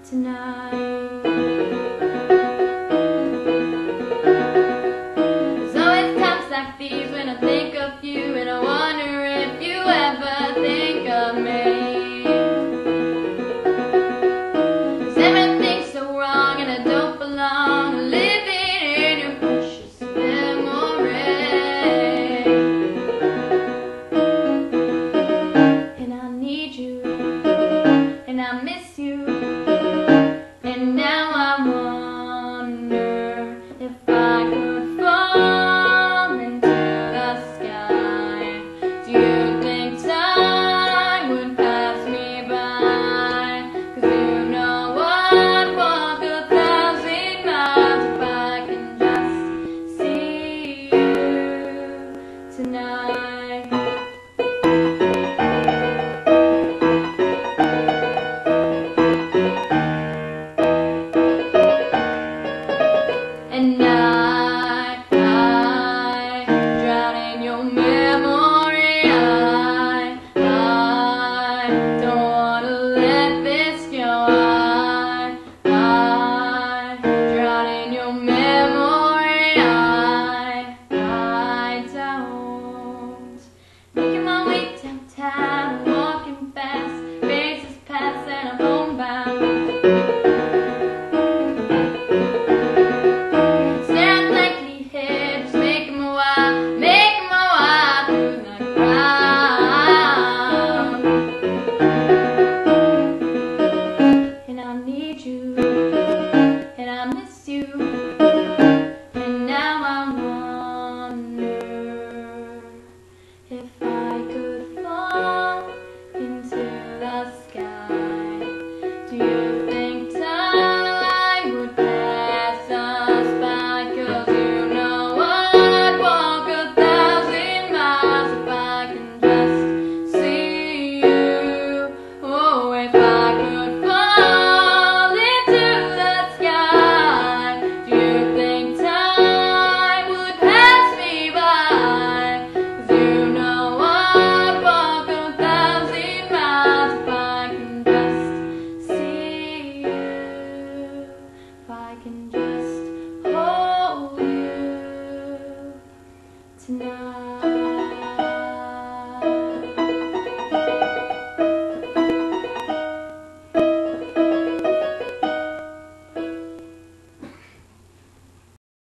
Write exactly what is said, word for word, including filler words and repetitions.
tonight. There's always times like these when I think of you, and I wonder if you ever think of me. 'Cause everything's so wrong and I don't belong living in your precious memory. And I need you, and I miss you, and now I wonder if I could fall into the sky. Do you think time would pass me by? 'Cause you know I'd walk a thousand miles if I can just see you tonight. And I, I drown in your memory. I, I don't want to let this go. I, I drown in your memory. I, I don't. Making my way downtown, walking fast, faces pass and I'm homebound. And I miss you, and now I wonder if I could fall into the sky. Do you think time would pass us by? 'Cause you know I'd walk a thousand miles if I can just see you. Oh, if I could fall I can just hold you tonight.